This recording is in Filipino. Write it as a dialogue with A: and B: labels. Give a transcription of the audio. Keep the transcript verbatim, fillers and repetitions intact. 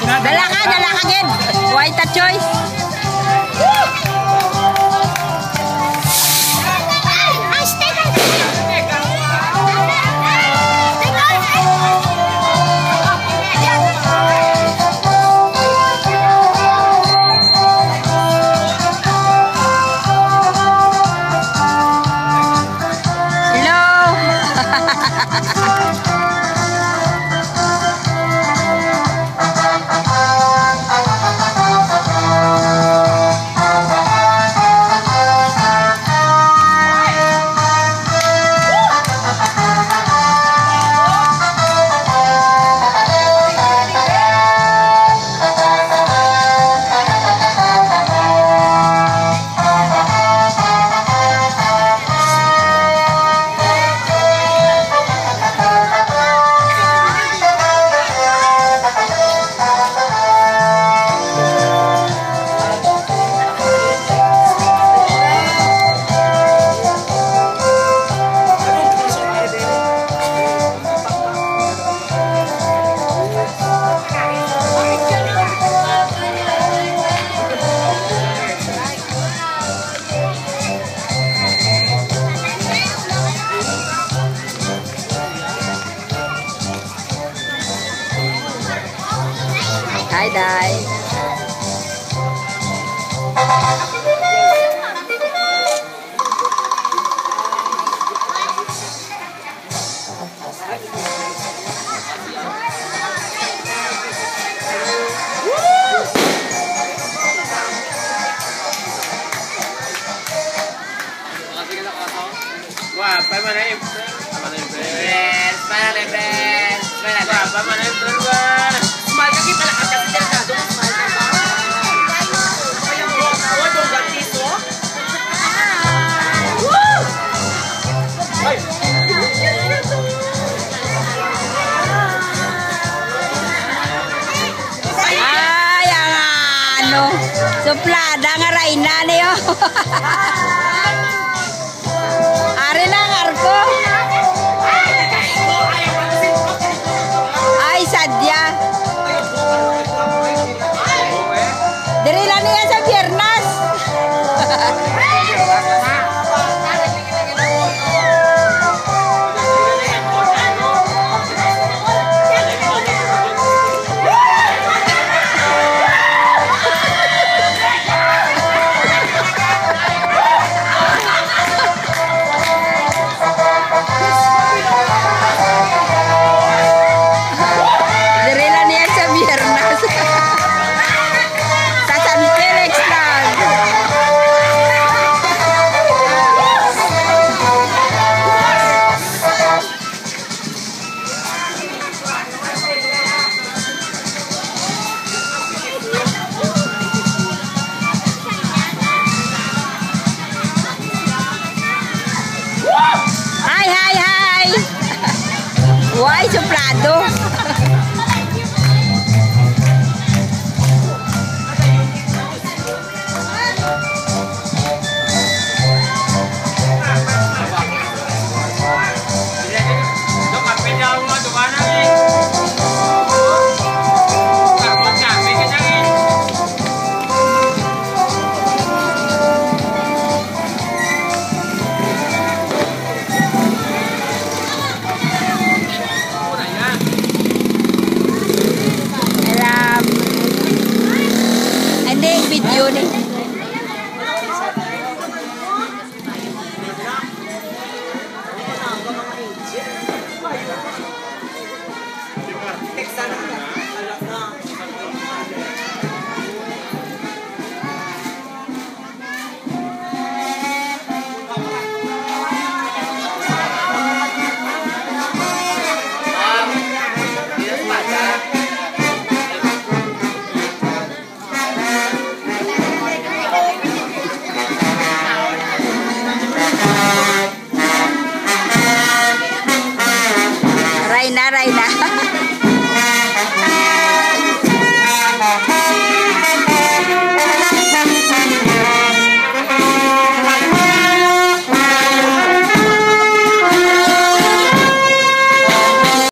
A: Dala ka, dala ka gid. White a choice. Hi, Day.
B: Wah, apa mana ini? Apa mana ini? Beres, mana nih beres? Beres. Wah, apa mana ini? Beres. Smile kaki pala angkat saja dah. Dong smile ka. Ayam buah kau dong ganti tu. Woo! Hai.
A: Ay, ang ano, suplada nga Reyna niyo. Ari na ang arko. Ay, sadya. Diri lang niya sa Biyernes. Why suplado? Video nih.